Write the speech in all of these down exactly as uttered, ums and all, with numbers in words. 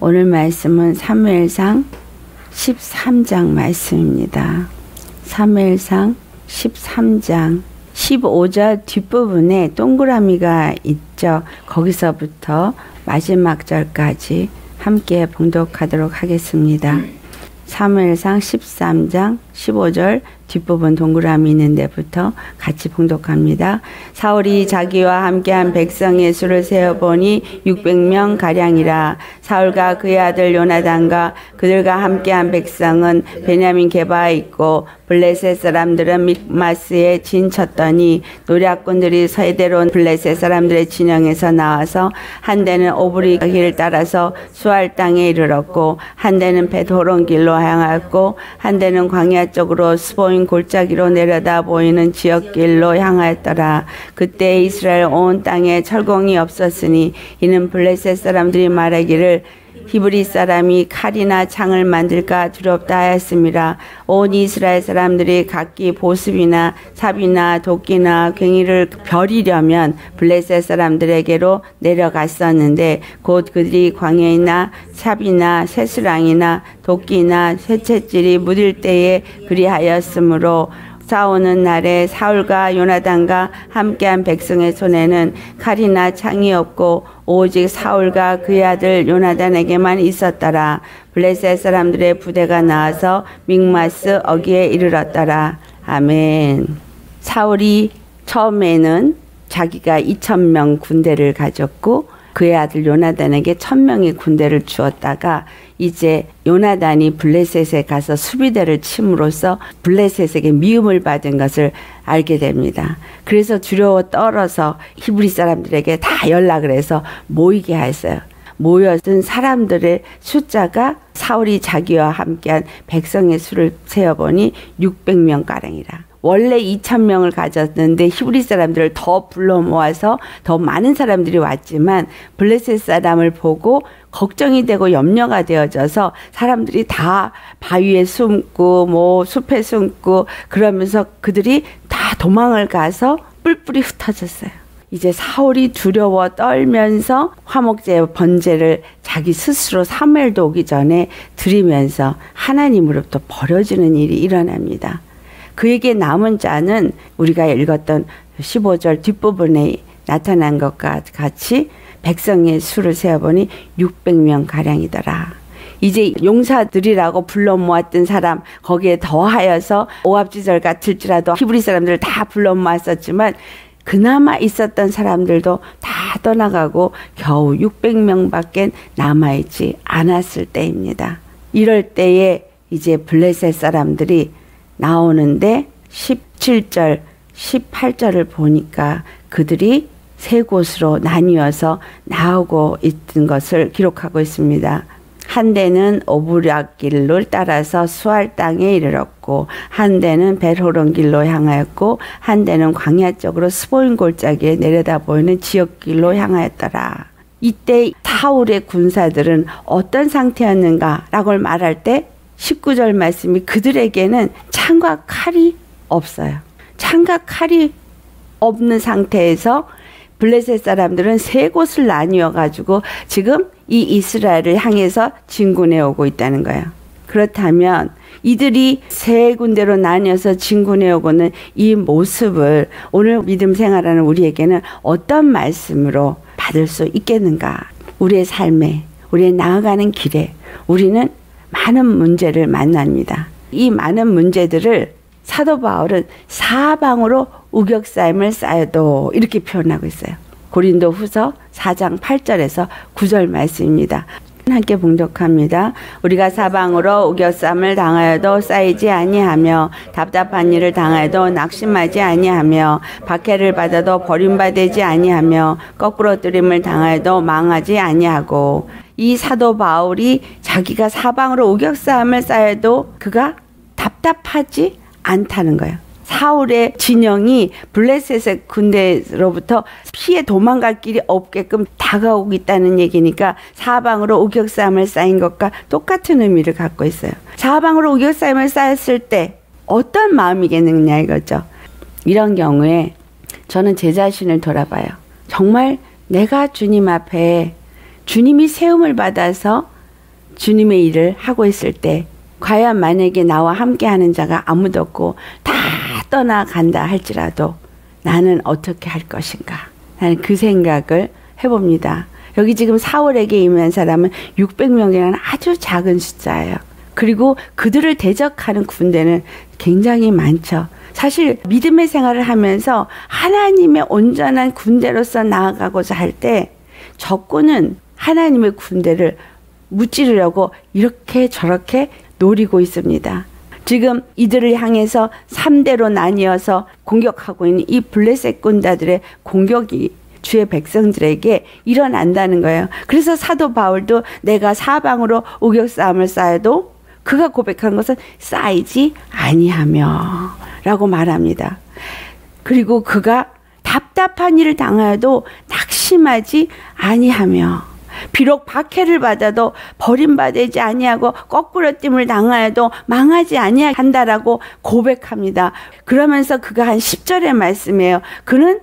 오늘 말씀은 사무엘상 십삼 장 말씀입니다. 사무엘상 십삼 장 십오 절 뒷부분에 동그라미가 있죠. 거기서부터 마지막 절까지 함께 봉독하도록 하겠습니다. 사무엘상 십삼 장 십오 절 뒷부분 동그라미 있는 데부터 같이 봉독합니다. 사울이 자기와 함께한 백성의 수를 세어보니 육백 명 가량이라. 사울과 그의 아들 요나단과 그들과 함께한 백성은 베냐민 게바에 있고 블레셋 사람들은 mik마스에 진쳤더니 노략군들이 서대로 블레셋 사람들의 진영에서 나와서 한 대는 오브리 길을 따라서 수알 땅에 이르렀고 한 대는 벳호론 길로 향하였고 한 대는 광야 쪽으로 스보임 골짜기로 내려다 보이는 지역길로 향하였더라. 그때 이스라엘 온 땅에 철공이 없었으니 이는 블레셋 사람들이 말하기를 히브리 사람이 칼이나 창을 만들까 두렵다 하였습니다. 온 이스라엘 사람들이 각기 보습이나 삽이나 도끼나 괭이를 벼리려면 블레셋 사람들에게로 내려갔었는데 곧 그들이 광야이나 삽이나 새수랑이나 도끼나 쇠채질이 묻을 때에 그리하였으므로 싸우는 날에 사울과 요나단과 함께한 백성의 손에는 칼이나 창이 없고 오직 사울과 그의 아들 요나단에게만 있었더라. 블레셋 사람들의 부대가 나와서 mik마스 어귀에 이르렀더라. 아멘. 사울이 처음에는 자기가 이천 명 군대를 가졌고 그의 아들 요나단에게 천 명의 군대를 주었다가 이제 요나단이 블레셋에 가서 수비대를 침으로써 블레셋에게 미움을 받은 것을 알게 됩니다. 그래서 두려워 떨어서 히브리 사람들에게 다 연락을 해서 모이게 했어요. 모였던 사람들의 숫자가 사울이 자기와 함께한 백성의 수를 세어보니 육백 명가량이라. 원래 이천 명을 가졌는데 히브리 사람들을 더 불러 모아서 더 많은 사람들이 왔지만 블레셋 사람을 보고 걱정이 되고 염려가 되어져서 사람들이 다 바위에 숨고 뭐 숲에 숨고 그러면서 그들이 다 도망을 가서 뿔뿔이 흩어졌어요. 이제 사울이 두려워 떨면서 화목제 번제를 자기 스스로 사무엘도 오기 전에 드리면서 하나님으로부터 버려지는 일이 일어납니다. 그에게 남은 자는 우리가 읽었던 십오 절 뒷부분에 나타난 것과 같이 백성의 수를 세어보니 육백 명 가량이더라. 이제 용사들이라고 불러 모았던 사람 거기에 더하여서 오합지절 같을지라도 히브리 사람들을 다 불러 모았었지만 그나마 있었던 사람들도 다 떠나가고 겨우 육백 명밖에 남아있지 않았을 때입니다. 이럴 때에 이제 블레셋 사람들이 나오는데 십칠 절, 십팔 절을 보니까 그들이 세 곳으로 나뉘어서 나오고 있던 것을 기록하고 있습니다. 한 대는 오브락 길을 따라서 수알 땅에 이르렀고 한 대는 벳호론 길로 향하였고 한 대는 광야 쪽으로 스보임 골짜기에 내려다 보이는 지역길로 향하였더라. 이때 사울의 군사들은 어떤 상태였는가라고 말할 때 십구 절 말씀이 그들에게는 창과 칼이 없어요. 창과 칼이 없는 상태에서 블레셋 사람들은 세 곳을 나뉘어 가지고 지금 이 이스라엘을 향해서 진군해 오고 있다는 거예요. 그렇다면 이들이 세 군데로 나뉘어서 진군해 오고는 이 모습을 오늘 믿음 생활하는 우리에게는 어떤 말씀으로 받을 수 있겠는가? 우리의 삶에, 우리의 나아가는 길에 우리는 많은 문제를 만납니다. 이 많은 문제들을 사도 바울은 사방으로 우격사임을 쌓여도 이렇게 표현하고 있어요. 고린도 후서 사 장 팔 절에서 구 절 말씀입니다. 함께 봉독합니다. 우리가 사방으로 우겨쌈을 당하여도 쌓이지 아니하며 답답한 일을 당하여도 낙심하지 아니하며 박해를 받아도 버림받지 아니하며 거꾸로 뜨림을 당하여도 망하지 아니하고. 이 사도 바울이 자기가 사방으로 우겨쌈을 쌓여도 그가 답답하지 않다는 거예요. 사울의 진영이 블레셋의 군대로부터 피해 도망갈 길이 없게끔 다가오고 있다는 얘기니까 사방으로 우격싸움을 쌓인 것과 똑같은 의미를 갖고 있어요. 사방으로 우격싸움을 쌓였을 때 어떤 마음이겠느냐 이거죠. 이런 경우에 저는 제 자신을 돌아봐요. 정말 내가 주님 앞에 주님이 세움을 받아서 주님의 일을 하고 있을 때 과연 만약에 나와 함께하는 자가 아무도 없고 다 떠나간다 할지라도 나는 어떻게 할 것인가? 나는 그 생각을 해봅니다. 여기 지금 사울에게 임한 사람은 육백 명이라는 아주 작은 숫자예요. 그리고 그들을 대적하는 군대는 굉장히 많죠. 사실 믿음의 생활을 하면서 하나님의 온전한 군대로서 나아가고자 할 때 적군은 하나님의 군대를 무찌르려고 이렇게 저렇게 노리고 있습니다. 지금 이들을 향해서 삼 대로 나뉘어서 공격하고 있는 이 블레셋 군다들의 공격이 주의 백성들에게 일어난다는 거예요. 그래서 사도 바울도 내가 사방으로 우격싸움을 쌓여도 그가 고백한 것은 쌓이지 아니하며 라고 말합니다. 그리고 그가 답답한 일을 당하여도 낙심하지 아니하며 비록 박해를 받아도 버림받지 아니하고 거꾸로 뜸을 당하여도 망하지 아니한다라고 고백합니다. 그러면서 그가 한 십 절의 말씀이에요. 그는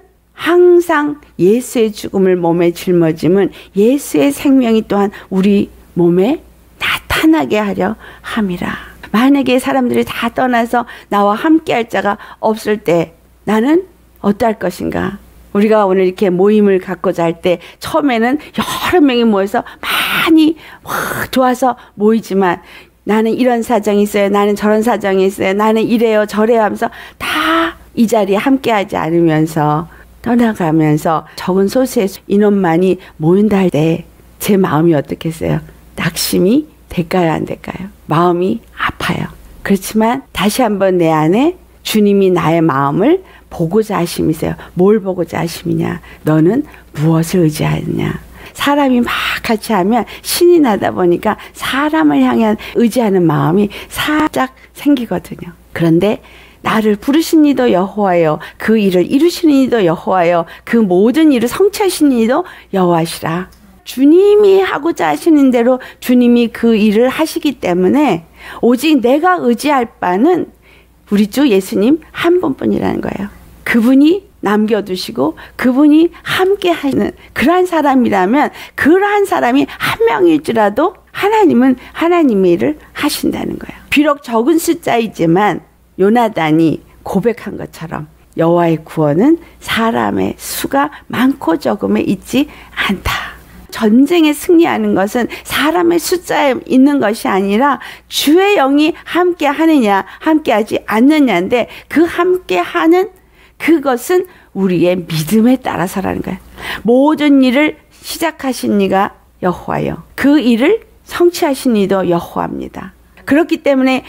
항상 예수의 죽음을 몸에 짊어짐은 예수의 생명이 또한 우리 몸에 나타나게 하려 함이라. 만약에 사람들이 다 떠나서 나와 함께할 자가 없을 때 나는 어떠할 것인가? 우리가 오늘 이렇게 모임을 갖고자 할 때 처음에는 여러 명이 모여서 많이 좋아서 모이지만 나는 이런 사정이 있어요. 나는 저런 사정이 있어요. 나는 이래요 저래요 하면서 다 이 자리에 함께하지 않으면서 떠나가면서 적은 소수의 인원만이 모인다 할 때 제 마음이 어떻겠어요? 낙심이 될까요? 안 될까요? 마음이 아파요. 그렇지만 다시 한번 내 안에 주님이 나의 마음을 보고자 하심이세요. 뭘 보고자 하심이냐? 너는 무엇을 의지하느냐? 사람이 막 같이 하면 신이 나다 보니까 사람을 향한 의지하는 마음이 살짝 생기거든요. 그런데 나를 부르신 이도 여호와여, 그 일을 이루시는 이도 여호와여, 그 모든 일을 성취하시는 이도 여호와시라. 주님이 하고자 하시는 대로 주님이 그 일을 하시기 때문에 오직 내가 의지할 바는 우리 주 예수님 한 분뿐이라는 거예요. 그분이 남겨두시고 그분이 함께 하시는 그러한 사람이라면 그러한 사람이 한 명일지라도 하나님은 하나님의 일을 하신다는 거예요. 비록 적은 숫자이지만 요나단이 고백한 것처럼 여호와의 구원은 사람의 수가 많고 적음에 있지 않다. 전쟁에 승리하는 것은 사람의 숫자에 있는 것이 아니라 주의 영이 함께 하느냐 함께 하지 않느냐인데 그 함께 하는 그것은 우리의 믿음에 따라서라는 거예요. 모든 일을 시작하신 이가 여호와요. 그 일을 성취하신 이도 여호와입니다. 그렇기 때문에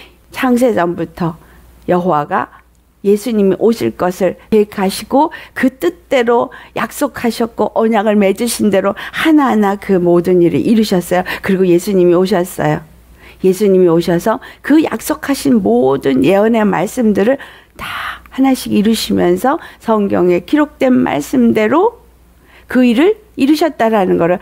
창세전부터 여호와가 예수님이 오실 것을 계획하시고 그 뜻대로 약속하셨고 언약을 맺으신 대로 하나하나 그 모든 일을 이루셨어요. 그리고 예수님이 오셨어요. 예수님이 오셔서 그 약속하신 모든 예언의 말씀들을 다 하나씩 이루시면서 성경에 기록된 말씀대로 그 일을 이루셨다라는 것을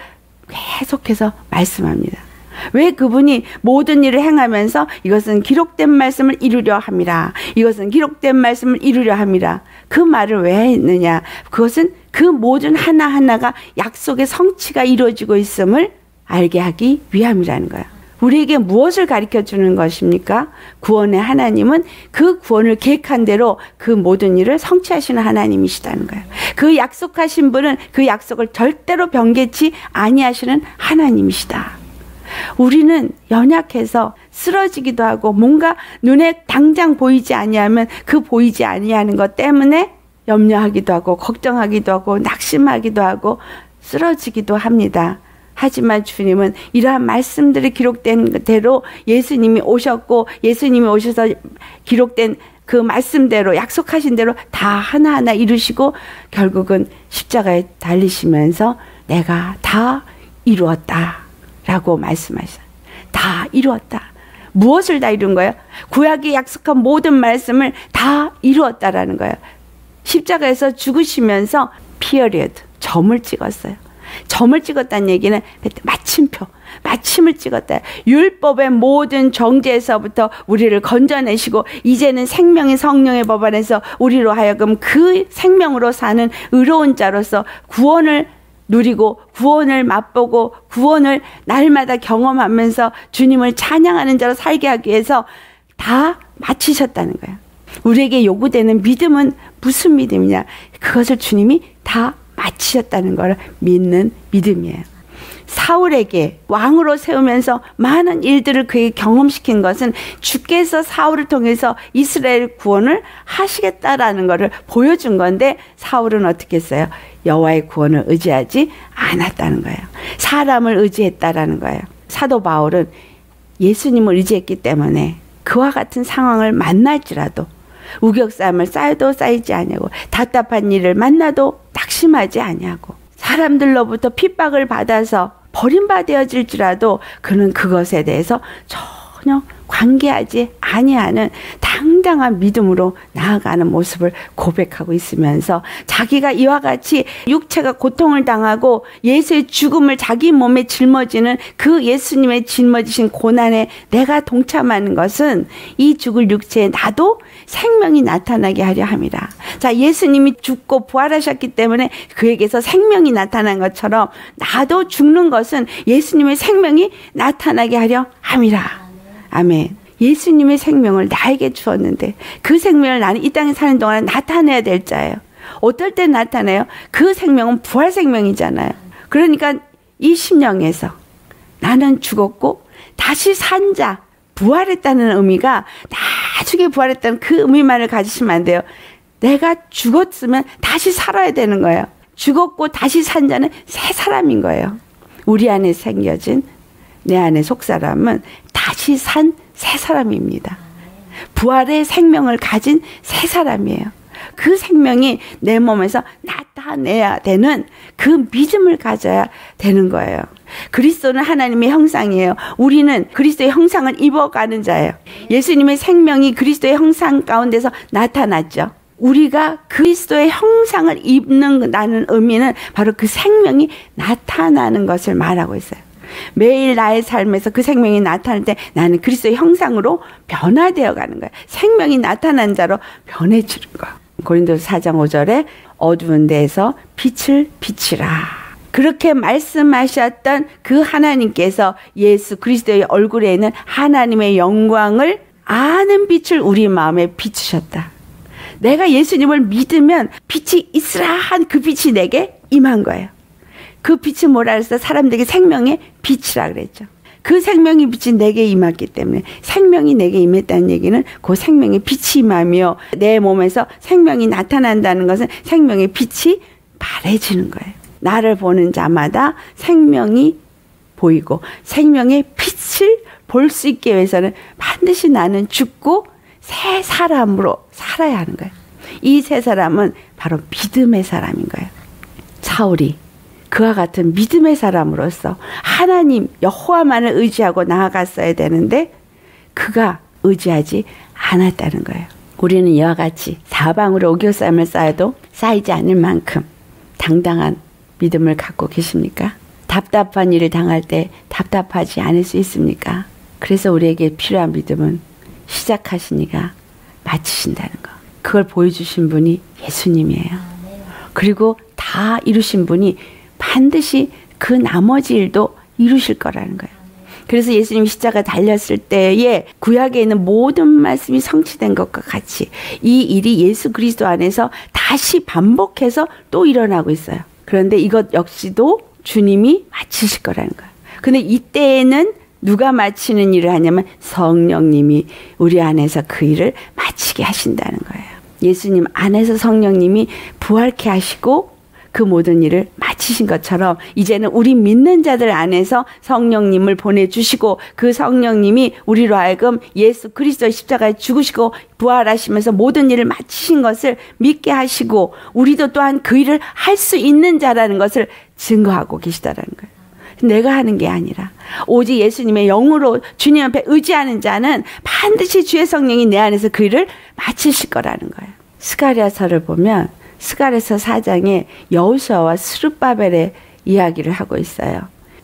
계속해서 말씀합니다. 왜 그분이 모든 일을 행하면서 이것은 기록된 말씀을 이루려 함이라, 이것은 기록된 말씀을 이루려 함이라 그 말을 왜 했느냐? 그것은 그 모든 하나하나가 약속의 성취가 이루어지고 있음을 알게 하기 위함이라는 거야. 우리에게 무엇을 가르쳐 주는 것입니까? 구원의 하나님은 그 구원을 계획한 대로 그 모든 일을 성취하시는 하나님이시다는 거예요. 그 약속하신 분은 그 약속을 절대로 변개치 아니하시는 하나님이시다. 우리는 연약해서 쓰러지기도 하고 뭔가 눈에 당장 보이지 아니하면 그 보이지 아니하는 것 때문에 염려하기도 하고 걱정하기도 하고 낙심하기도 하고 쓰러지기도 합니다. 하지만 주님은 이러한 말씀들이 기록된 대로 예수님이 오셨고 예수님이 오셔서 기록된 그 말씀대로 약속하신 대로 다 하나하나 이루시고 결국은 십자가에 달리시면서 내가 다 이루었다 라고 말씀하셨어요. 다 이루었다. 무엇을 다 이룬 거예요? 구약이 약속한 모든 말씀을 다 이루었다라는 거예요. 십자가에서 죽으시면서 피어리어드, 점을 찍었어요. 점을 찍었다는 얘기는 마침표, 마침을 찍었다. 율법의 모든 정죄에서부터 우리를 건져내시고 이제는 생명의 성령의 법 안에서 우리로 하여금 그 생명으로 사는 의로운 자로서 구원을 누리고 구원을 맛보고 구원을 날마다 경험하면서 주님을 찬양하는 자로 살게 하기 위해서 다 마치셨다는 거예요. 우리에게 요구되는 믿음은 무슨 믿음이냐? 그것을 주님이 다 마치셨다는 걸 믿는 믿음이에요. 사울에게 왕으로 세우면서 많은 일들을 그에게 경험시킨 것은 주께서 사울을 통해서 이스라엘 구원을 하시겠다라는 것을 보여준 건데, 사울은 어떻게 했어요? 여호와의 구원을 의지하지 않았다는 거예요. 사람을 의지했다라는 거예요. 사도 바울은 예수님을 의지했기 때문에 그와 같은 상황을 만날지라도 우격삼을 쌓여도 쌓이지 아니하고 답답한 일을 만나도 낙심하지 아니하고 사람들로부터 핍박을 받아서 버림받아질지라도 그는 그것에 대해서 전혀 관계하지 아니하는 당당한 믿음으로 나아가는 모습을 고백하고 있으면서, 자기가 이와 같이 육체가 고통을 당하고 예수의 죽음을 자기 몸에 짊어지는 그 예수님의 짊어지신 고난에 내가 동참하는 것은 이 죽을 육체에 나도 생명이 나타나게 하려 함이라. 자, 예수님이 죽고 부활하셨기 때문에 그에게서 생명이 나타난 것처럼 나도 죽는 것은 예수님의 생명이 나타나게 하려 함이라. 아멘. 예수님의 생명을 나에게 주었는데 그 생명을 나는 이 땅에 사는 동안 나타내야 될 자예요. 어떨 때 나타내요? 그 생명은 부활 생명이잖아요. 그러니까 이 심령에서 나는 죽었고 다시 산 자, 부활했다는 의미가, 나중에 부활했다는 그 의미만을 가지시면 안 돼요. 내가 죽었으면 다시 살아야 되는 거예요. 죽었고 다시 산 자는 새 사람인 거예요. 우리 안에 생겨진 내 안의 속사람은 다시 산 새 사람입니다. 부활의 생명을 가진 새 사람이에요. 그 생명이 내 몸에서 나타내야 되는 그 믿음을 가져야 되는 거예요. 그리스도는 하나님의 형상이에요. 우리는 그리스도의 형상을 입어가는 자예요. 예수님의 생명이 그리스도의 형상 가운데서 나타났죠. 우리가 그리스도의 형상을 입는다는 의미는 바로 그 생명이 나타나는 것을 말하고 있어요. 매일 나의 삶에서 그 생명이 나타날 때 나는 그리스도의 형상으로 변화되어 가는 거예요. 생명이 나타난 자로 변해지는 거예요. 고린도서 사 장 오 절에 어두운 데에서 빛을 비치라. 그렇게 말씀하셨던 그 하나님께서 예수 그리스도의 얼굴에 있는 하나님의 영광을 아는 빛을 우리 마음에 비추셨다. 내가 예수님을 믿으면 빛이 있으라 한 그 빛이 내게 임한 거예요. 그 빛은 뭐라 그랬어? 사람들에게 생명의 빛이라 그랬죠. 그 생명의 빛이 내게 임했기 때문에, 생명이 내게 임했다는 얘기는 그 생명의 빛이 임하며 내 몸에서 생명이 나타난다는 것은 생명의 빛이 바래지는 거예요. 나를 보는 자마다 생명이 보이고 생명의 빛을 볼 수 있게 위해서는 반드시 나는 죽고 새 사람으로 살아야 하는 거예요. 이 새 사람은 바로 믿음의 사람인 거예요. 사울이 그와 같은 믿음의 사람으로서 하나님 여호와만을 의지하고 나아갔어야 되는데 그가 의지하지 않았다는 거예요. 우리는 이와 같이 사방으로 오겹삼을 쌓아도 쌓이지 않을 만큼 당당한 믿음을 갖고 계십니까? 답답한 일을 당할 때 답답하지 않을 수 있습니까? 그래서 우리에게 필요한 믿음은 시작하신 이가 마치신다는 거. 그걸 보여주신 분이 예수님이에요. 그리고 다 이루신 분이 반드시 그 나머지 일도 이루실 거라는 거예요. 그래서 예수님이 십자가 달렸을 때에 구약에 있는 모든 말씀이 성취된 것과 같이 이 일이 예수 그리스도 안에서 다시 반복해서 또 일어나고 있어요. 그런데 이것 역시도 주님이 마치실 거라는 거예요. 근데 이때에는 누가 마치는 일을 하냐면 성령님이 우리 안에서 그 일을 마치게 하신다는 거예요. 예수님 안에서 성령님이 부활케 하시고 그 모든 일을 마치신 것처럼 이제는 우리 믿는 자들 안에서 성령님을 보내주시고 그 성령님이 우리로 하여금 예수 그리스도의 십자가에 죽으시고 부활하시면서 모든 일을 마치신 것을 믿게 하시고 우리도 또한 그 일을 할 수 있는 자라는 것을 증거하고 계시다라는 거예요. 내가 하는 게 아니라 오직 예수님의 영으로 주님 앞에 의지하는 자는 반드시 주의 성령이 내 안에서 그 일을 마치실 거라는 거예요. 스가랴서를 보면 스가랴서 사 장에 여호수아와 스룹바벨의 이야기를 하고 있어요.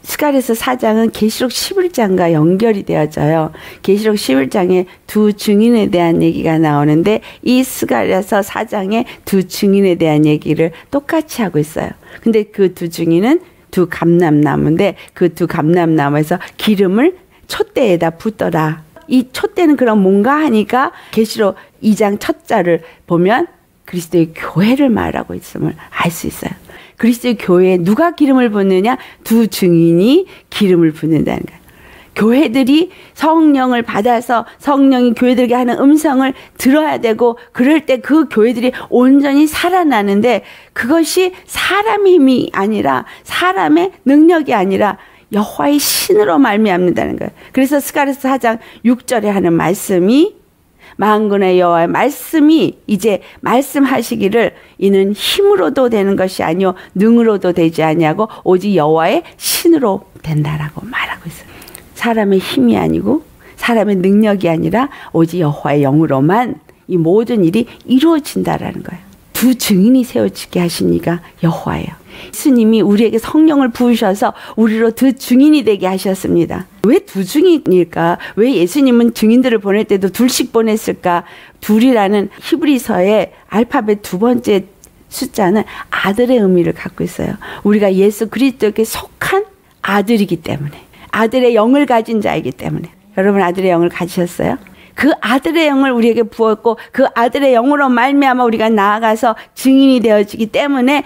스가랴서 사 장은 계시록 십일 장과 연결이 되어져요. 계시록 십일 장에 두 증인에 대한 얘기가 나오는데 이 스가랴서 사 장에 두 증인에 대한 얘기를 똑같이 하고 있어요. 근데 그 두 증인은 두 감람나무인데 그 두 감람나무에서 기름을 촛대에다 붓더라. 이 촛대는 그럼 뭔가 하니까 계시록 이 장 첫 절을 보면 그리스도의 교회를 말하고 있음을 알 수 있어요. 그리스도의 교회에 누가 기름을 붓느냐? 두 증인이 기름을 붓는다는 거예요. 교회들이 성령을 받아서 성령이 교회들에게 하는 음성을 들어야 되고 그럴 때 그 교회들이 온전히 살아나는데 그것이 사람의 힘이 아니라 사람의 능력이 아니라 여호와의 신으로 말미암는다는 거예요. 그래서 스가랴서 사 장 육 절에 하는 말씀이 만군의 여호와의 말씀이 이제 말씀하시기를 이는 힘으로도 되는 것이 아니요 능으로도 되지 아니하고 오직 여호와의 신으로 된다라고 말하고 있어요. 사람의 힘이 아니고 사람의 능력이 아니라 오직 여호와의 영으로만 이 모든 일이 이루어진다라는 거예요. 두 증인이 세워지게 하신 이가 여호와예요. 예수님이 우리에게 성령을 부으셔서 우리로 두 증인이 되게 하셨습니다. 왜 두 증인일까? 왜 예수님은 증인들을 보낼 때도 둘씩 보냈을까? 둘이라는 히브리서의 알파벳 두 번째 숫자는 아들의 의미를 갖고 있어요. 우리가 예수 그리스도에게 속한 아들이기 때문에, 아들의 영을 가진 자이기 때문에. 여러분 아들의 영을 가지셨어요? 그 아들의 영을 우리에게 부었고 그 아들의 영으로 말미암아 우리가 나아가서 증인이 되어지기 때문에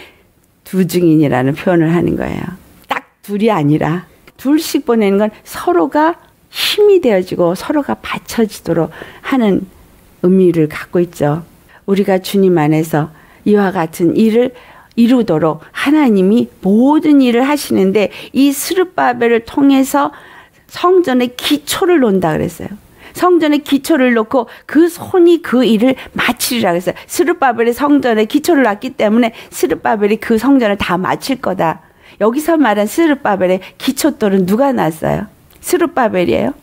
두 증인이라는 표현을 하는 거예요. 딱 둘이 아니라 둘씩 보내는 건 서로가 힘이 되어지고 서로가 받쳐지도록 하는 의미를 갖고 있죠. 우리가 주님 안에서 이와 같은 일을 이루도록 하나님이 모든 일을 하시는데 이 스룹바벨을 통해서 성전의 기초를 놓는다 그랬어요. 성전의 기초를 놓고 그 손이 그 일을 마치리라 그랬어요. 스룹바벨이 성전의 기초를 놨기 때문에 스룹바벨이 그 성전을 다 마칠 거다. 여기서 말한 스룹바벨의 기초돌은 누가 놨어요? 스룹바벨이에요.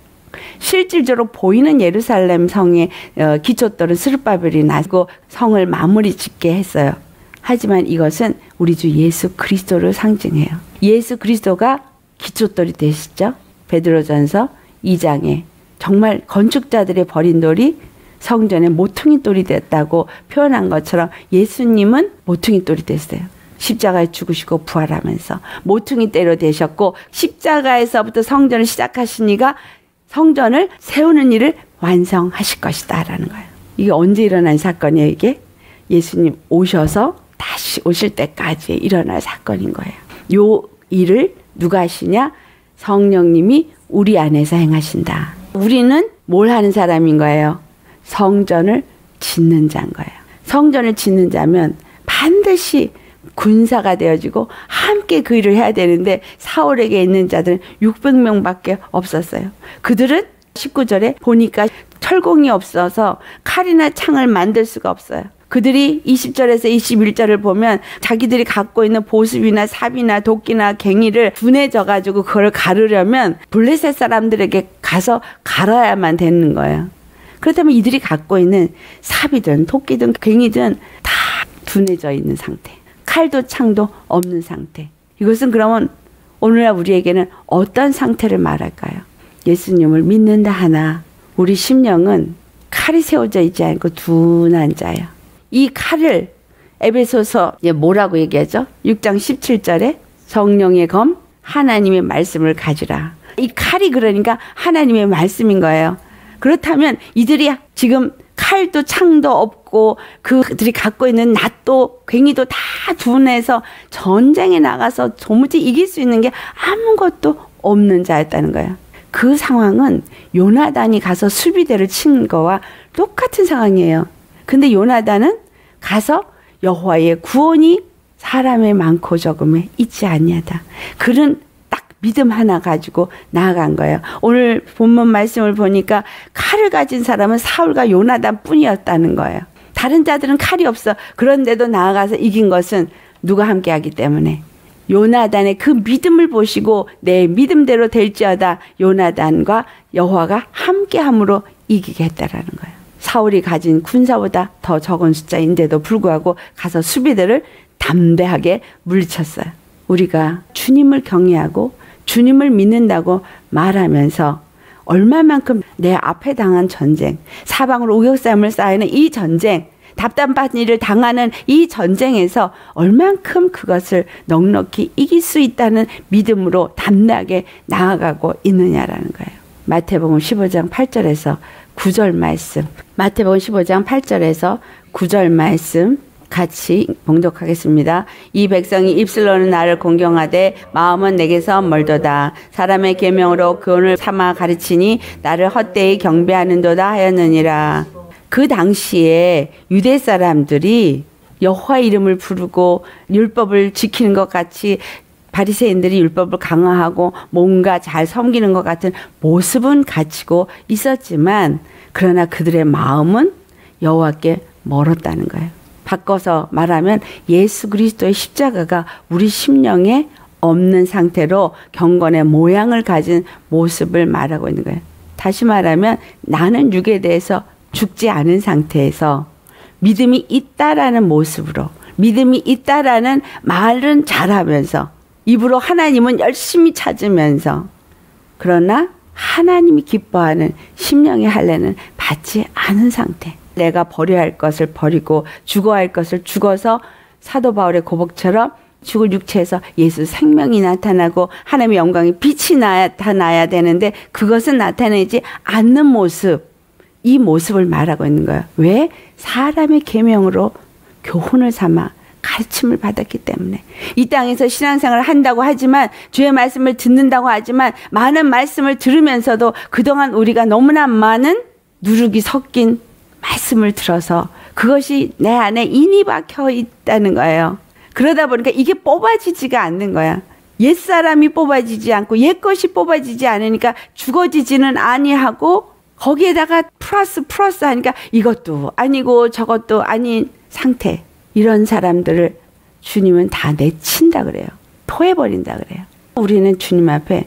실질적으로 보이는 예루살렘 성의 기초돌은 스룹바벨이 놨고 성을 마무리 짓게 했어요. 하지만 이것은 우리 주 예수 그리스도를 상징해요. 예수 그리스도가 기초돌이 되시죠. 베드로전서 이 장에 정말 건축자들의 버린 돌이 성전의 모퉁이 돌이 됐다고 표현한 것처럼 예수님은 모퉁이 돌이 됐어요. 십자가에 죽으시고 부활하면서 모퉁이 대로 되셨고 십자가에서부터 성전을 시작하시니까 성전을 세우는 일을 완성하실 것이다 라는 거예요. 이게 언제 일어난 사건이에요? 이게 예수님 오셔서 다시 오실 때까지 일어날 사건인 거예요. 요 일을 누가 하시냐? 성령님이 우리 안에서 행하신다. 우리는 뭘 하는 사람인 거예요? 성전을 짓는 자인 거예요. 성전을 짓는 자면 반드시 군사가 되어지고 함께 그 일을 해야 되는데 사울에게 있는 자들은 육백 명밖에 없었어요. 그들은 십구 절에 보니까 철공이 없어서 칼이나 창을 만들 수가 없어요. 그들이 이십 절에서 이십일 절을 보면 자기들이 갖고 있는 보습이나 삽이나 도끼나 갱이를 둔해져 가지고 그걸 가르려면 블레셋 사람들에게 가서 갈아야만 되는 거예요. 그렇다면 이들이 갖고 있는 삽이든 도끼든 갱이든 다 둔해져 있는 상태. 칼도 창도 없는 상태. 이것은 그러면 오늘날 우리에게는 어떤 상태를 말할까요? 예수님을 믿는다 하나 우리 심령은 칼이 세워져 있지 않고 둔한 자예요. 이 칼을 에베소서 뭐라고 얘기하죠? 육 장 십칠 절에 성령의 검 하나님의 말씀을 가지라. 이 칼이 그러니까 하나님의 말씀인 거예요. 그렇다면 이들이 지금 칼도 창도 없고 그들이 갖고 있는 낫도 괭이도 다 둔해서 전쟁에 나가서 도무지 이길 수 있는 게 아무것도 없는 자였다는 거예요. 그 상황은 요나단이 가서 수비대를 친 거와 똑같은 상황이에요. 근데 요나단은 가서 여호와의 구원이 사람의 많고 적음에 있지 아니하다. 그는 딱 믿음 하나 가지고 나아간 거예요. 오늘 본문 말씀을 보니까 칼을 가진 사람은 사울과 요나단 뿐이었다는 거예요. 다른 자들은 칼이 없어. 그런데도 나아가서 이긴 것은 누가 함께하기 때문에. 요나단의 그 믿음을 보시고 내 믿음대로 될지어다 요나단과 여호와가 함께함으로 이기게 했다라는 거예요. 사울이 가진 군사보다 더 적은 숫자인데도 불구하고 가서 수비대를 담대하게 물리쳤어요. 우리가 주님을 경외하고 주님을 믿는다고 말하면서 얼마만큼 내 앞에 당한 전쟁, 사방으로 우겨쌈을 쌓이는 이 전쟁, 답답한 일을 당하는 이 전쟁에서 얼만큼 그것을 넉넉히 이길 수 있다는 믿음으로 담대하게 나아가고 있느냐라는 거예요. 마태복음 십오 장 팔 절에서 구 절 말씀, 마태복음 십오 장 팔 절에서 구 절 말씀 같이 봉독하겠습니다. 이 백성이 입술로는 나를 공경하되 마음은 내게서 멀도다. 사람의 계명으로 교훈을 삼아 가르치니 나를 헛되이 경배하는도다 하였느니라. 그 당시에 유대 사람들이 여호와 이름을 부르고 율법을 지키는 것 같이 바리새인들이 율법을 강화하고 뭔가 잘 섬기는 것 같은 모습은 갖추고 있었지만 그러나 그들의 마음은 여호와께 멀었다는 거예요. 바꿔서 말하면 예수 그리스도의 십자가가 우리 심령에 없는 상태로 경건의 모양을 가진 모습을 말하고 있는 거예요. 다시 말하면 나는 육에 대해서 죽지 않은 상태에서 믿음이 있다라는 모습으로, 믿음이 있다라는 말은 잘하면서 입으로 하나님은 열심히 찾으면서, 그러나 하나님이 기뻐하는 심령의 할례는 받지 않은 상태. 내가 버려야 할 것을 버리고 죽어야 할 것을 죽어서 사도 바울의 고백처럼 죽을 육체에서 예수 생명이 나타나고 하나님의 영광이 빛이 나타나야 되는데 그것은 나타내지 않는 모습, 이 모습을 말하고 있는 거예요. 왜? 사람의 계명으로 교훈을 삼아 가르침을 받았기 때문에. 이 땅에서 신앙생활을 한다고 하지만, 주의 말씀을 듣는다고 하지만, 많은 말씀을 들으면서도 그동안 우리가 너무나 많은 누룩이 섞인 말씀을 들어서 그것이 내 안에 인이 박혀 있다는 거예요. 그러다 보니까 이게 뽑아지지가 않는 거야. 옛사람이 뽑아지지 않고 옛것이 뽑아지지 않으니까 죽어지지는 아니하고 거기에다가 플러스 플러스 하니까 이것도 아니고 저것도 아닌 상태. 이런 사람들을 주님은 다 내친다 그래요. 토해버린다 그래요. 우리는 주님 앞에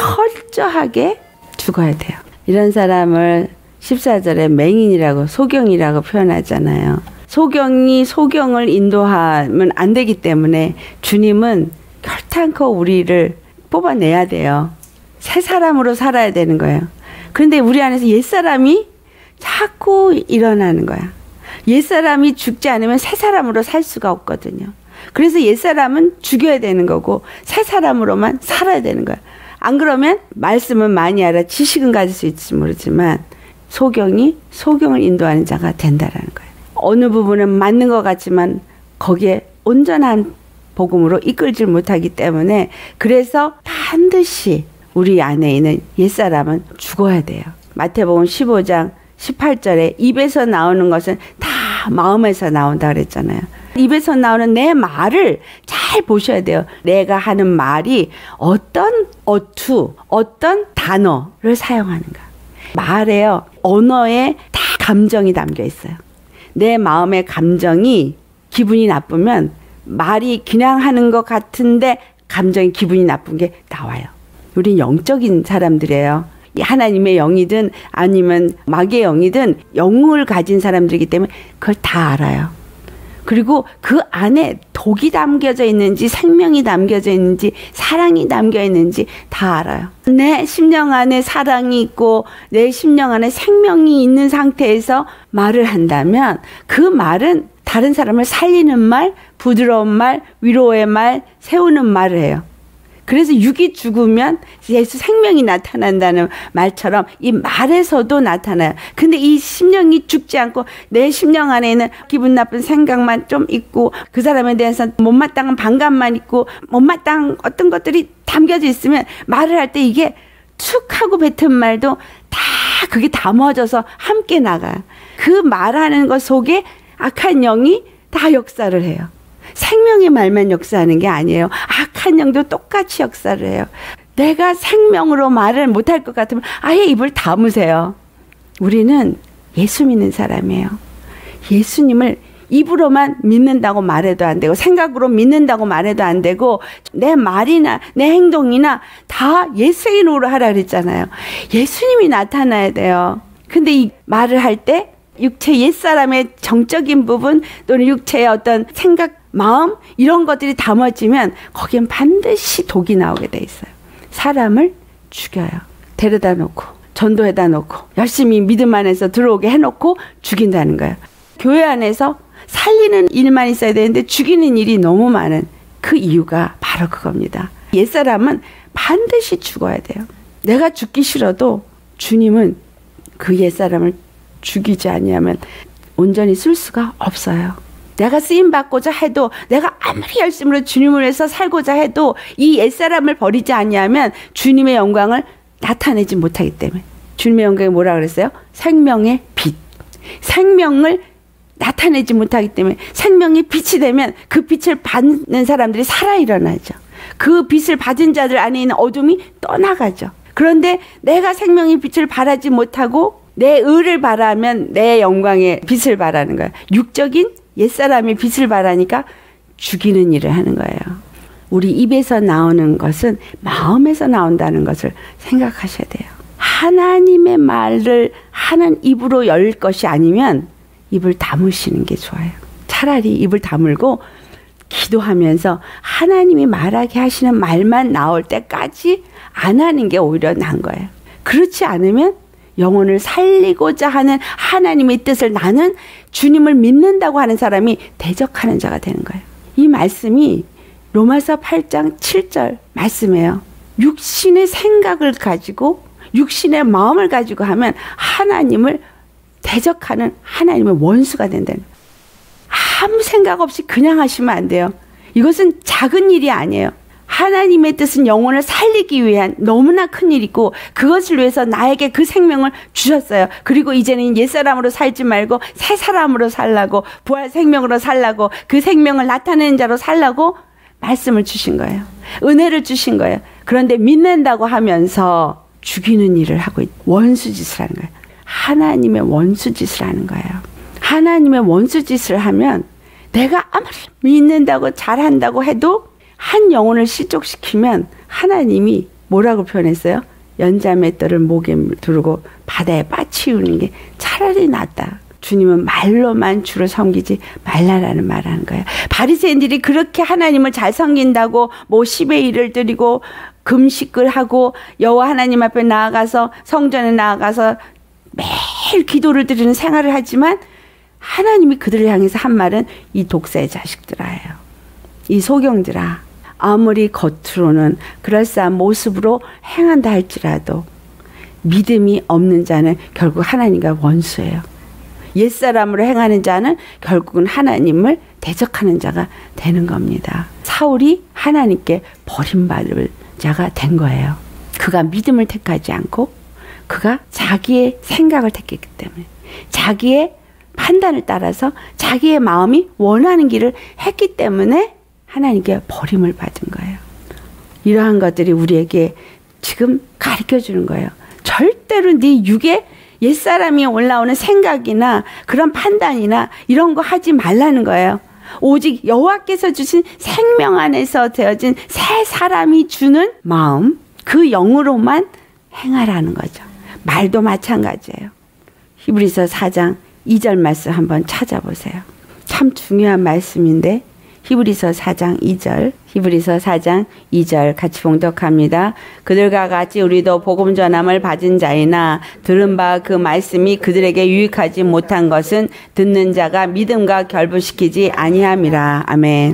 철저하게 죽어야 돼요. 이런 사람을 십사 절에 맹인이라고, 소경이라고 표현하잖아요. 소경이 소경을 인도하면 안 되기 때문에 주님은 결탄코 우리를 뽑아내야 돼요. 새 사람으로 살아야 되는 거예요. 그런데 우리 안에서 옛사람이 자꾸 일어나는 거야. 옛사람이 죽지 않으면 새 사람으로 살 수가 없거든요. 그래서 옛사람은 죽여야 되는 거고 새 사람으로만 살아야 되는 거야. 안 그러면 말씀은 많이 알아 지식은 가질 수 있을지 모르지만 소경이 소경을 인도하는 자가 된다라는 거예요. 어느 부분은 맞는 것 같지만 거기에 온전한 복음으로 이끌질 못하기 때문에, 그래서 반드시 우리 안에 있는 옛사람은 죽어야 돼요. 마태복음 십오 장 십팔 절에 입에서 나오는 것은 다 마음에서 나온다 그랬잖아요. 입에서 나오는 내 말을 잘 보셔야 돼요. 내가 하는 말이 어떤 어투, 어떤 단어를 사용하는가. 말에요, 언어에 다 감정이 담겨 있어요. 내 마음의 감정이 기분이 나쁘면 말이 그냥 하는 것 같은데 감정이 기분이 나쁜 게 나와요. 우린 영적인 사람들이에요. 하나님의 영이든 아니면 마귀의 영이든 영을 가진 사람들이기 때문에 그걸 다 알아요. 그리고 그 안에 독이 담겨져 있는지 생명이 담겨져 있는지 사랑이 담겨 있는지 다 알아요. 내 심령 안에 사랑이 있고 내 심령 안에 생명이 있는 상태에서 말을 한다면 그 말은 다른 사람을 살리는 말, 부드러운 말, 위로의 말, 세우는 말을 해요. 그래서 육이 죽으면 예수 생명이 나타난다는 말처럼 이 말에서도 나타나요. 근데 이 심령이 죽지 않고 내 심령 안에 있는 기분 나쁜 생각만 좀 있고 그 사람에 대해서 못마땅한 반감만 있고 못마땅한 어떤 것들이 담겨져 있으면 말을 할 때 이게 툭 하고 뱉은 말도 다 그게 담아져서 함께 나가요. 그 말하는 것 속에 악한 영이 다 역사를 해요. 생명의 말만 역사하는 게 아니에요. 악한 영도 똑같이 역사를 해요. 내가 생명으로 말을 못할 것 같으면 아예 입을 다무세요. 우리는 예수 믿는 사람이에요. 예수님을 입으로만 믿는다고 말해도 안 되고 생각으로 믿는다고 말해도 안 되고 내 말이나 내 행동이나 다 예수의 이름으로 하라 그랬잖아요. 예수님이 나타나야 돼요. 근데 이 말을 할 때 육체 옛사람의 정적인 부분 또는 육체의 어떤 생각, 마음 이런 것들이 담아지면 거기엔 반드시 독이 나오게 돼 있어요. 사람을 죽여요. 데려다 놓고 전도해다 놓고 열심히 믿음 안에서 들어오게 해놓고 죽인다는 거예요. 교회 안에서 살리는 일만 있어야 되는데 죽이는 일이 너무 많은 그 이유가 바로 그겁니다. 옛사람은 반드시 죽어야 돼요. 내가 죽기 싫어도 주님은 그 옛사람을 죽이지 아니하면 온전히 쓸 수가 없어요. 내가 쓰임받고자 해도 내가 아무리 열심으로 주님을 위해서 살고자 해도 이 옛사람을 버리지 아니하면 주님의 영광을 나타내지 못하기 때문에. 주님의 영광이 뭐라 그랬어요? 생명의 빛. 생명을 나타내지 못하기 때문에 생명이 빛이 되면 그 빛을 받는 사람들이 살아 일어나죠. 그 빛을 받은 자들 안에 있는 어둠이 떠나가죠. 그런데 내가 생명의 빛을 발하지 못하고 내 의를 발하면 내 영광의 빛을 발하는 거야. 육적인 옛사람이 빛을 발하니까 죽이는 일을 하는 거예요. 우리 입에서 나오는 것은 마음에서 나온다는 것을 생각하셔야 돼요. 하나님의 말을 하는 입으로 열 것이 아니면 입을 다무시는 게 좋아요. 차라리 입을 다물고 기도하면서 하나님이 말하게 하시는 말만 나올 때까지 안 하는 게 오히려 나은 거예요. 그렇지 않으면 영혼을 살리고자 하는 하나님의 뜻을 나는 주님을 믿는다고 하는 사람이 대적하는 자가 되는 거예요. 이 말씀이 로마서 팔 장 칠 절 말씀이에요. 육신의 생각을 가지고 육신의 마음을 가지고 하면 하나님을 대적하는 하나님의 원수가 된다는 거예요. 아무 생각 없이 그냥 하시면 안 돼요. 이것은 작은 일이 아니에요. 하나님의 뜻은 영혼을 살리기 위한 너무나 큰 일이고 그것을 위해서 나에게 그 생명을 주셨어요. 그리고 이제는 옛사람으로 살지 말고 새 사람으로 살라고 부활 생명으로 살라고 그 생명을 나타내는 자로 살라고 말씀을 주신 거예요. 은혜를 주신 거예요. 그런데 믿는다고 하면서 죽이는 일을 하고 원수짓을 하는 거예요. 하나님의 원수짓을 하는 거예요. 하나님의 원수짓을 하면 내가 아무리 믿는다고 잘한다고 해도 한 영혼을 실족시키면 하나님이 뭐라고 표현했어요? 연자맷돌을 목에 두르고 바다에 빠치우는 게 차라리 낫다. 주님은 말로만 주를 섬기지 말라라는 말을 하는 거예요. 바리새인들이 그렇게 하나님을 잘 섬긴다고 뭐 십의 일을 드리고 금식을 하고 여호와 하나님 앞에 나아가서 성전에 나아가서 매일 기도를 드리는 생활을 하지만 하나님이 그들을 향해서 한 말은 이 독사의 자식들아예요. 이 소경들아, 아무리 겉으로는 그럴싸한 모습으로 행한다 할지라도 믿음이 없는 자는 결국 하나님과 원수예요. 옛사람으로 행하는 자는 결국은 하나님을 대적하는 자가 되는 겁니다. 사울이 하나님께 버림받을 자가 된 거예요. 그가 믿음을 택하지 않고 그가 자기의 생각을 택했기 때문에 자기의 판단을 따라서 자기의 마음이 원하는 길을 했기 때문에 하나님께 버림을 받은 거예요. 이러한 것들이 우리에게 지금 가르쳐주는 거예요. 절대로 네 육에 옛사람이 올라오는 생각이나 그런 판단이나 이런 거 하지 말라는 거예요. 오직 여호와께서 주신 생명 안에서 되어진 새 사람이 주는 마음, 그 영으로만 행하라는 거죠. 말도 마찬가지예요. 히브리서 사 장 이 절 말씀 한번 찾아보세요. 참 중요한 말씀인데 히브리서 사 장 이 절, 히브리서 사 장 이 절 같이 봉독합니다. 그들과 같이 우리도 복음 전함을 받은 자이나 들은 바 그 말씀이 그들에게 유익하지 못한 것은 듣는 자가 믿음과 결부시키지 아니함이라. 아멘.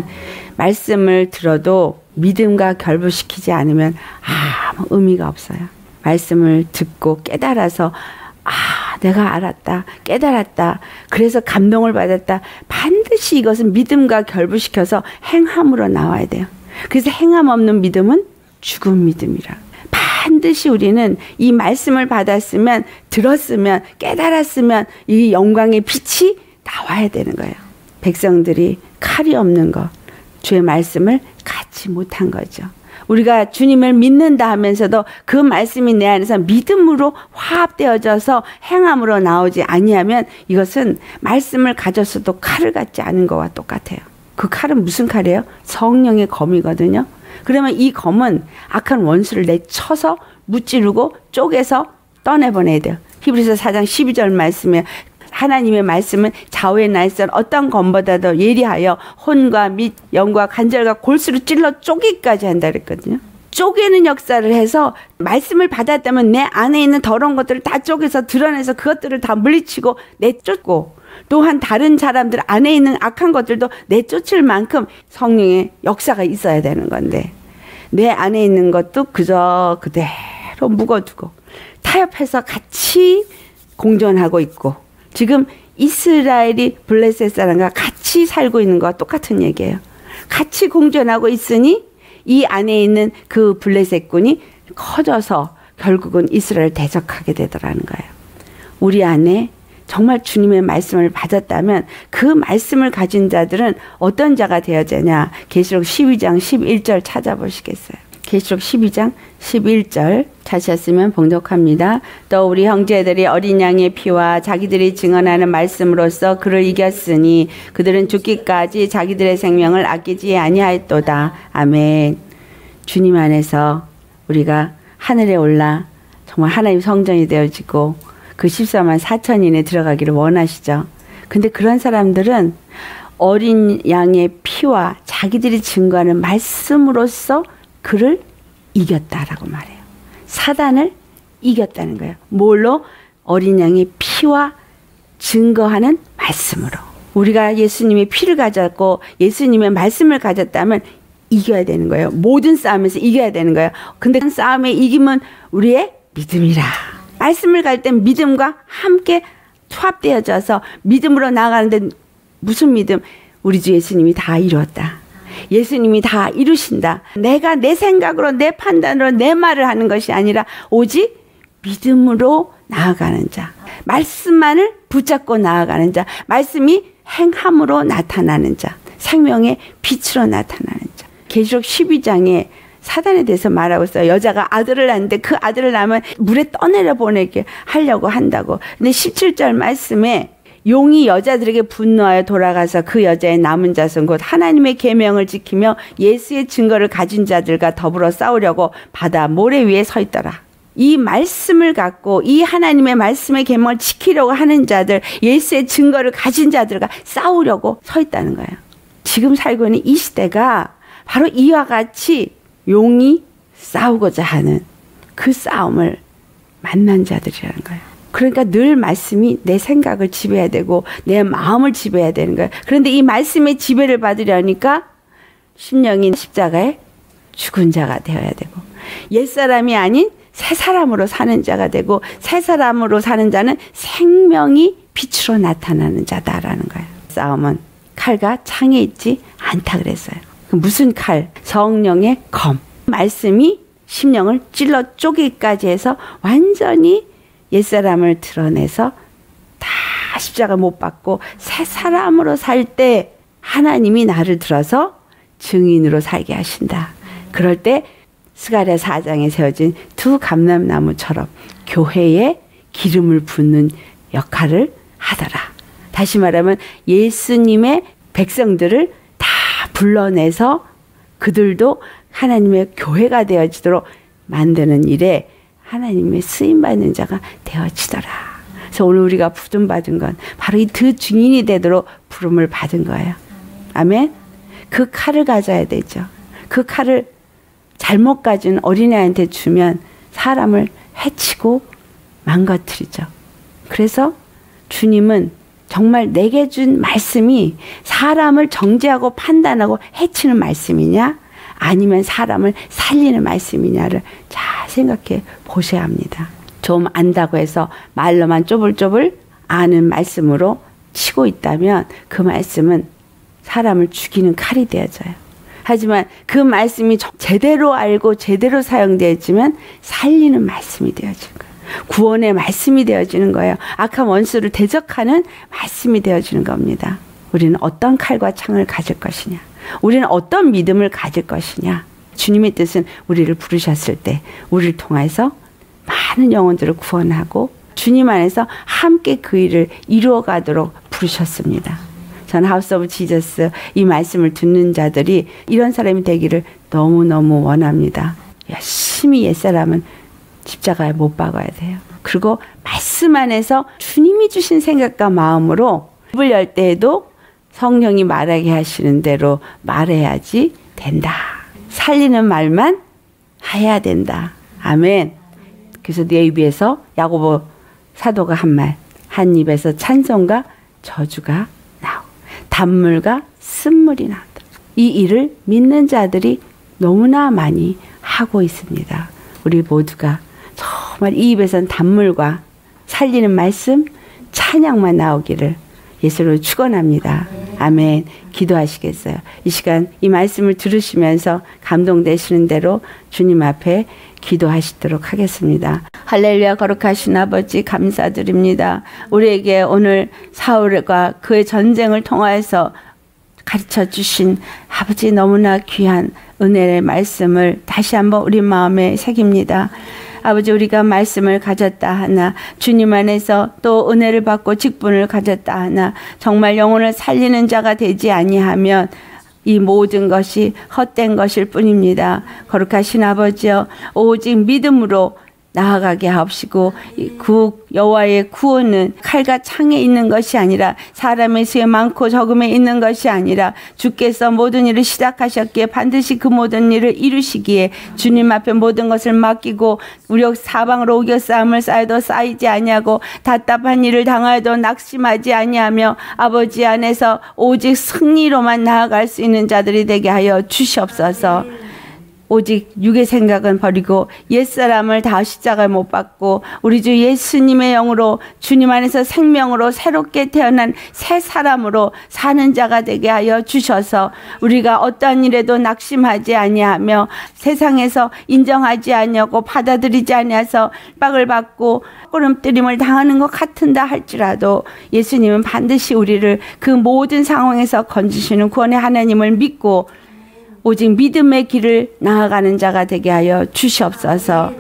말씀을 들어도 믿음과 결부시키지 않으면 아무 의미가 없어요. 말씀을 듣고 깨달아서 아, 내가 알았다, 깨달았다, 그래서 감동을 받았다. 반드시 이것은 믿음과 결부시켜서 행함으로 나와야 돼요. 그래서 행함 없는 믿음은 죽은 믿음이라. 반드시 우리는 이 말씀을 받았으면, 들었으면, 깨달았으면 이 영광의 빛이 나와야 되는 거예요. 백성들이 칼이 없는 것, 주의 말씀을 갖지 못한 거죠. 우리가 주님을 믿는다 하면서도 그 말씀이 내 안에서 믿음으로 화합되어져서 행함으로 나오지 아니하면 이것은 말씀을 가졌어도 칼을 갖지 않은 것과 똑같아요. 그 칼은 무슨 칼이에요? 성령의 검이거든요. 그러면 이 검은 악한 원수를 내쳐서 무찌르고 쪼개서 떠내보내야 돼요. 히브리서 사 장 십이 절 말씀에 하나님의 말씀은 좌우의 날선 어떤 검보다도 예리하여 혼과 및 영과 관절과 골수를 찔러 쪼개기까지 한다 그랬거든요. 쪼개는 역사를 해서 말씀을 받았다면 내 안에 있는 더러운 것들을 다 쪼개서 드러내서 그것들을 다 물리치고 내쫓고 또한 다른 사람들 안에 있는 악한 것들도 내쫓을 만큼 성령의 역사가 있어야 되는 건데 내 안에 있는 것도 그저 그대로 묵어두고 타협해서 같이 공존하고 있고 지금 이스라엘이 블레셋 사람과 같이 살고 있는 것과 똑같은 얘기예요. 같이 공존하고 있으니 이 안에 있는 그 블레셋군이 커져서 결국은 이스라엘을 대적하게 되더라는 거예요. 우리 안에 정말 주님의 말씀을 받았다면 그 말씀을 가진 자들은 어떤 자가 되어지냐. 계시록 십이 장 십일 절 찾아보시겠어요. 계시록 십이 장 십일 절 찾으셨으면 봉독합니다. 또 우리 형제들이 어린 양의 피와 자기들이 증언하는 말씀으로써 그를 이겼으니 그들은 죽기까지 자기들의 생명을 아끼지 아니하였도다. 아멘. 주님 안에서 우리가 하늘에 올라 정말 하나님 성전이 되어지고 그 십사만 사천인에 들어가기를 원하시죠. 근데 그런 사람들은 어린 양의 피와 자기들이 증거하는 말씀으로써 그를 이겼다라고 말해요. 사단을 이겼다는 거예요. 뭘로? 어린 양의 피와 증거하는 말씀으로. 우리가 예수님의 피를 가졌고 예수님의 말씀을 가졌다면 이겨야 되는 거예요. 모든 싸움에서 이겨야 되는 거예요. 근데 그 싸움에 이기면 우리의 믿음이라. 말씀을 가질 땐 믿음과 함께 투합되어져서 믿음으로 나아가는데 무슨 믿음? 우리 주 예수님이 다 이루었다. 예수님이 다 이루신다. 내가 내 생각으로 내 판단으로 내 말을 하는 것이 아니라 오직 믿음으로 나아가는 자. 말씀만을 붙잡고 나아가는 자. 말씀이 행함으로 나타나는 자. 생명의 빛으로 나타나는 자. 계시록 십이 장에 사단에 대해서 말하고 있어요. 여자가 아들을 낳는데 그 아들을 낳으면 물에 떠내려 보내게 하려고 한다고. 근데 십칠 절 말씀에 용이 여자들에게 분노하여 돌아가서 그 여자의 남은 자손 곧 하나님의 계명을 지키며 예수의 증거를 가진 자들과 더불어 싸우려고 바다 모래 위에 서 있더라. 이 말씀을 갖고 이 하나님의 말씀의 계명을 지키려고 하는 자들, 예수의 증거를 가진 자들과 싸우려고 서 있다는 거예요. 지금 살고 있는 이 시대가 바로 이와 같이 용이 싸우고자 하는 그 싸움을 만난 자들이라는 거예요. 그러니까 늘 말씀이 내 생각을 지배해야 되고 내 마음을 지배해야 되는 거예요. 그런데 이 말씀의 지배를 받으려니까 심령인 십자가에 죽은 자가 되어야 되고 옛사람이 아닌 새 사람으로 사는 자가 되고 새 사람으로 사는 자는 생명이 빛으로 나타나는 자다라는 거예요. 싸움은 칼과 창에 있지 않다 그랬어요. 무슨 칼? 성령의 검. 말씀이 심령을 찔러 쪼개기까지 해서 완전히 옛사람을 드러내서 다 십자가 못 박고 새 사람으로 살 때 하나님이 나를 들어서 증인으로 살게 하신다. 그럴 때 스가랴 사 장에 세워진 두 감람나무처럼 교회에 기름을 붓는 역할을 하더라. 다시 말하면 예수님의 백성들을 다 불러내서 그들도 하나님의 교회가 되어지도록 만드는 일에 하나님의 쓰임받는 자가 되어지더라. 그래서 오늘 우리가 부름받은 건 바로 이 두 증인이 되도록 부름을 받은 거예요. 아멘. 그 칼을 가져야 되죠. 그 칼을 잘못 가진 어린아이한테 주면 사람을 해치고 망가뜨리죠. 그래서 주님은 정말 내게 준 말씀이 사람을 정죄하고 판단하고 해치는 말씀이냐 아니면 사람을 살리는 말씀이냐를 잘 생각해 보셔야 합니다. 좀 안다고 해서 말로만 쪼불쪼불 아는 말씀으로 치고 있다면 그 말씀은 사람을 죽이는 칼이 되어져요. 하지만 그 말씀이 제대로 알고 제대로 사용되어지면 살리는 말씀이 되어지는 거예요. 구원의 말씀이 되어지는 거예요. 악한 원수를 대적하는 말씀이 되어지는 겁니다. 우리는 어떤 칼과 창을 가질 것이냐? 우리는 어떤 믿음을 가질 것이냐? 주님의 뜻은 우리를 부르셨을 때 우리를 통해서 많은 영혼들을 구원하고 주님 안에서 함께 그 일을 이루어가도록 부르셨습니다. 저는 하우스 오브 지저스 이 말씀을 듣는 자들이 이런 사람이 되기를 너무너무 원합니다. 열심히 옛사람은 십자가에 못 박아야 돼요. 그리고 말씀 안에서 주님이 주신 생각과 마음으로 입을 열 때에도 성령이 말하게 하시는 대로 말해야지 된다. 살리는 말만 해야 된다. 아멘. 그래서 내 입에서 야고보 사도가 한 말, 한 입에서 찬송과 저주가 나오고 단물과 쓴물이 나온다. 이 일을 믿는 자들이 너무나 많이 하고 있습니다. 우리 모두가 정말 이 입에선 단물과 살리는 말씀, 찬양만 나오기를 예수로 축원합니다. 아멘. 기도하시겠어요? 이 시간 이 말씀을 들으시면서 감동되시는 대로 주님 앞에 기도하시도록 하겠습니다. 할렐루야. 거룩하신 아버지 감사드립니다. 우리에게 오늘 사울과 그의 전쟁을 통하여서 가르쳐 주신 아버지 너무나 귀한 은혜의 말씀을 다시 한번 우리 마음에 새깁니다. 아버지 우리가 말씀을 가졌다 하나 주님 안에서 또 은혜를 받고 직분을 가졌다 하나 정말 영혼을 살리는 자가 되지 아니하면 이 모든 것이 헛된 것일 뿐입니다. 거룩하신 아버지여 오직 믿음으로 나아가게 하옵시고 그 여호와의 구원은 칼과 창에 있는 것이 아니라 사람의 수에 많고 적음에 있는 것이 아니라 주께서 모든 일을 시작하셨기에 반드시 그 모든 일을 이루시기에 주님 앞에 모든 것을 맡기고 우리 사방으로 우겨 싸움을 쌓여도 쌓이지 아니하고 답답한 일을 당하여도 낙심하지 아니하며 아버지 안에서 오직 승리로만 나아갈 수 있는 자들이 되게 하여 주시옵소서. 오직 육의 생각은 버리고 옛사람을 다 십자가에 못 박고 우리 주 예수님의 영으로 주님 안에서 생명으로 새롭게 태어난 새 사람으로 사는 자가 되게 하여 주셔서 우리가 어떠한 일에도 낙심하지 아니하며 세상에서 인정하지 아니하고 받아들이지 아니해서 빡을 받고 꼬름뜨림을 당하는 것 같은다 할지라도 예수님은 반드시 우리를 그 모든 상황에서 건지시는 구원의 하나님을 믿고 오직 믿음의 길을 나아가는 자가 되게 하여 주시옵소서.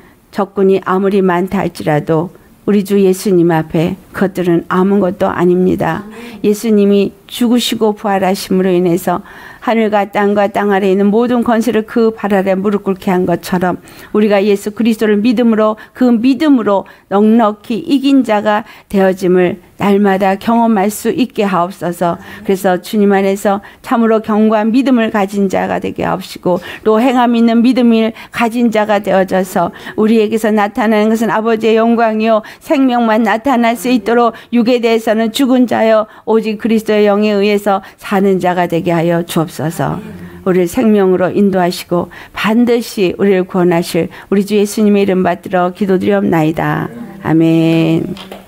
적군이 아무리 많다 할지라도 우리 주 예수님 앞에 그것들은 아무것도 아닙니다. 예수님이 죽으시고 부활하심으로 인해서 하늘과 땅과 땅 아래에 있는 모든 권세를 그 발 아래 무릎 꿇게 한 것처럼 우리가 예수 그리스도를 믿음으로 그 믿음으로 넉넉히 이긴 자가 되어짐을 날마다 경험할 수 있게 하옵소서. 그래서 주님 안에서 참으로 견고한 믿음을 가진 자가 되게 하옵시고 또 행함 있는 믿음을 가진 자가 되어져서 우리에게서 나타나는 것은 아버지의 영광이요 생명만 나타날 수 있도록 육에 대해서는 죽은 자요 오직 그리스도의 영에 의해서 사는 자가 되게 하여 주옵소서. 우리를 생명으로 인도하시고 반드시 우리를 구원하실 우리 주 예수님의 이름 받들어 기도드리옵나이다. 아멘.